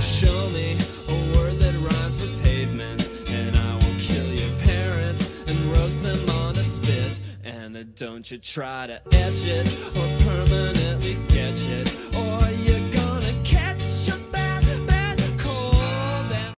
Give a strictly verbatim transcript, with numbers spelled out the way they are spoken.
Show me a word that rhymes with pavement, and I will kill your parents and roast them on a spit. And don't you try to etch it or permanently sketch it.